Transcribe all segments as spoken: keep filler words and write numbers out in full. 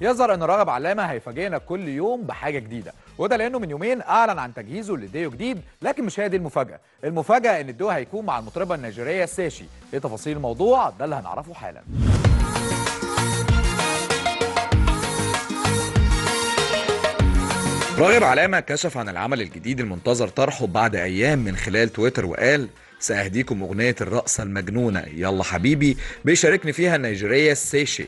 يظهر ان راغب علامه هيفاجئنا كل يوم بحاجه جديده، وده لانه من يومين اعلن عن تجهيزه لديو جديد. لكن مش هي دي المفاجاه، المفاجاه ان الديو هيكون مع المطربه النيجيريه ساشي. ايه تفاصيل الموضوع ده اللي هنعرفه حالا. راغب علامه كشف عن العمل الجديد المنتظر طرحه بعد ايام من خلال تويتر، وقال: سأهديكم أغنية الرقصة المجنونة يلا حبيبي بيشاركني فيها النيجيرية ساشي.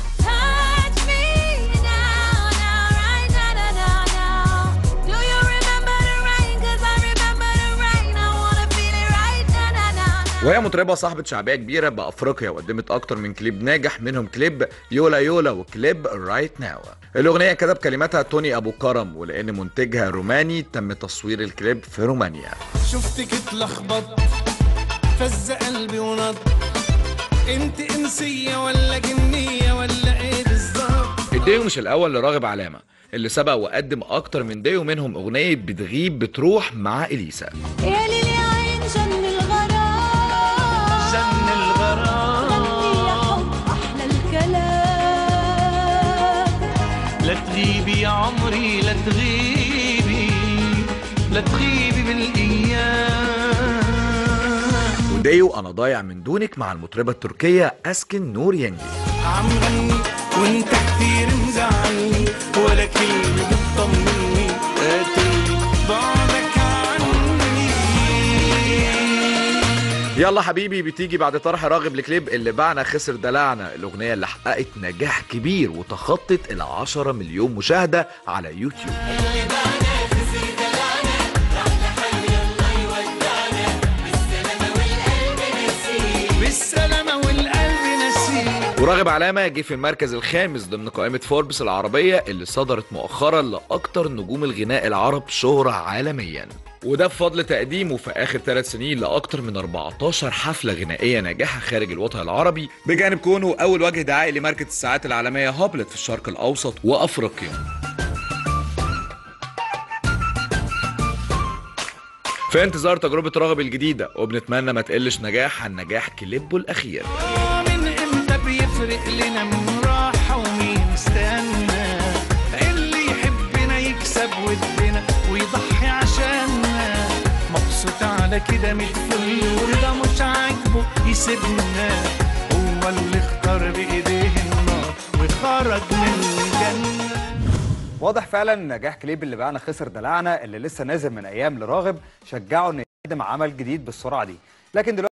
وهي مطربة صاحبة شعبية كبيرة بأفريقيا، وقدمت أكتر من كليب ناجح، منهم كليب يولا يولا وكليب رايت ناو. الأغنية كتب كلماتها توني أبو كرم، ولأن منتجها روماني تم تصوير الكليب في رومانيا. شفتك اتلخبط فز قلبي ونض، انت انسية ولا جنية ولا ايه بالظبط؟ الديو مش الأول لراغب علامة، اللي سبق وقدم أكتر من ديو، منهم أغنية بتغيب بتروح مع إليسا. يا ليل يا عين جن الغرام، جن الغرام، غني يا حب أحلى الكلام. لا تغيبي يا عمري لا تغيبي، لا تغيبي بالأيام. وديو أنا ضايع من دونك مع المطربة التركية أسكن نور ينجي. عم غني وانت كتير مزعلني، ولا كلمة بتطمني، قاتلني بعدك عني. يلا حبيبي بتيجي بعد طرح راغب لكليب اللي باعنا خسر دلعنا، الأغنية اللي حققت نجاح كبير وتخطت ال عشرة مليون مشاهدة على يوتيوب. وراغب علامة جه في المركز الخامس ضمن قائمة فوربس العربية اللي صدرت مؤخرا لأكتر نجوم الغناء العرب شهرة عالميا، وده بفضل تقديمه في آخر ثلاث سنين لأكتر من أربعتاشر حفلة غنائية ناجحة خارج الوطن العربي، بجانب كونه أول وجه دعائي لماركة الساعات العالمية هوبلت في الشرق الأوسط وأفريقيا. في انتظار تجربة راغب الجديدة، وبنتمنى ما تقلش نجاح عن نجاح كليبه الأخير. بيفرق لنا من راحة ومين استنى، اللي يحبنا يكسب ودنا ويضحي عشاننا، مبسوط على كده متفل وده مش عاجبه يسيبنا، هو اللي اختار بإيديه النار وخرج من الجنة. واضح فعلا نجاح كليب اللي باعنا خسر دلعنا اللي لسه نازل من ايام لراغب شجعه انه يقدم عمل جديد بالسرعة دي، لكن دلوقتي